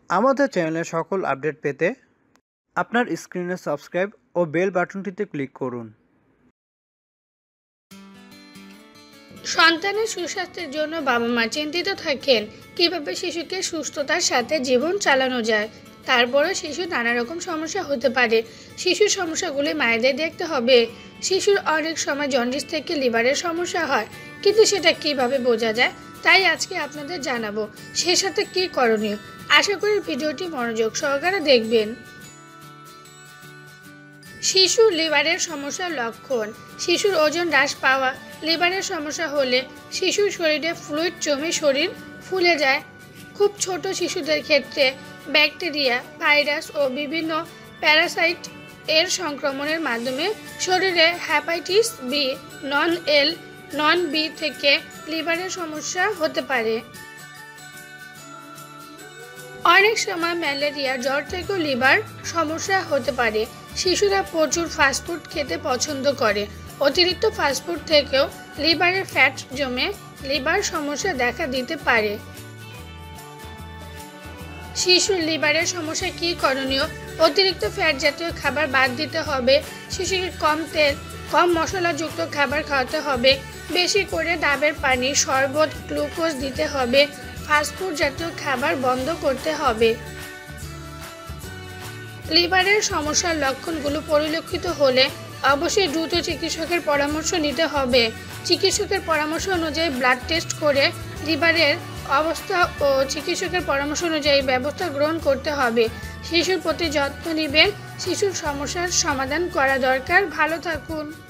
আমাদের চ্যানেলের সকল আপডেট পেতে আপনার স্ক্রিনে সাবস্ক্রাইব ও বেল বাটনটিতে ক্লিক করুন। সন্তানের সুস্বাস্থ্যের জন্য বাবা মা চিন্তিত থাকেন কিভাবে শিশুকে সুস্থতার সাথে জীবন চালানো যায়। তারপরও শিশুর নানা রকম সমস্যা হতে পারে। শিশুর সমস্যাগুলি মায়েদের দেখতে হবে। শিশুর অনেক সময় জন্ডিস থেকে লিভারের সমস্যা হয়, কিন্তু সেটা কিভাবে বোঝা যায় তাই আজকে আপনাদের জানাবো। সে সাথে কি করণীয়, আশা করি ভিডিওটি মনোযোগ সহকারে দেখবেন। শিশুর লিভারের সমস্যার লক্ষণ। শিশুর ওজন হ্রাস পাওয়া। লিভারের সমস্যা হলে শিশুর শরীরে ফ্লুইড জমে শরীর ফুলে যায়। খুব ছোট শিশুদের ক্ষেত্রে ব্যাকটেরিয়া, ভাইরাস ও বিভিন্ন প্যারাসাইট এর সংক্রমণের মাধ্যমে শরীরে হেপাটাইটিস বি, নন বি থেকে লিভারের সমস্যা হতে পারে। অনেক সময় ম্যালেরিয়া, জ্বর থেকেও লিভার সমস্যা হতে পারে। শিশুরা প্রচুর ফাস্টফুড খেতে পছন্দ করে। অতিরিক্ত ফাস্টফুড থেকেও লিভারে ফ্যাট জমে লিভার সমস্যা দেখা দিতে পারে। শিশুর লিভারের সমস্যা কি করণীয়? অতিরিক্ত ফ্যাট জাতীয় খাবার বাদ দিতে হবে। শিশুকে কম তেল, কম মশলাযুক্ত খাবার খাওয়াতে হবে। বেশি করে ডাবের পানি, শরবত, গ্লুকোজ দিতে হবে। ফাস্টফুড জাতীয় খাবার বন্ধ করতে হবে। লিভারের সমস্যার লক্ষণগুলো পরিলক্ষিত হলে অবশ্যই দ্রুত চিকিৎসকের পরামর্শ নিতে হবে। চিকিৎসকের পরামর্শ অনুযায়ী ব্লাড টেস্ট করে লিভারের অবস্থা ও চিকিৎসকের পরামর্শ অনুযায়ী ব্যবস্থা গ্রহণ করতে হবে। শিশুর প্রতি যত্ন নেবেন। শিশুর সমস্যার সমাধান করা দরকার। ভালো থাকুন।